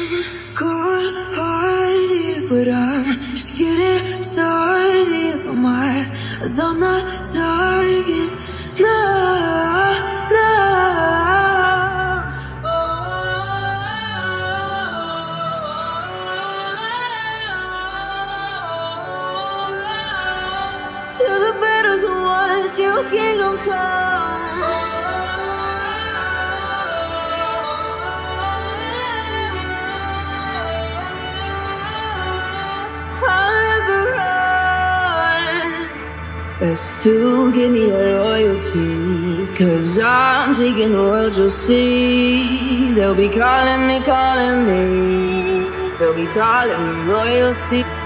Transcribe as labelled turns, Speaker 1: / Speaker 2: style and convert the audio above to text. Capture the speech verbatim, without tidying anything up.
Speaker 1: good-hearted, but I'm just getting started. My eyes on the target. No, no. To the better the ones, your kingdom come. Best to give me your loyalty, cause I'm taking the world, you'll see. They'll be calling me, calling me. They'll be calling me royalty.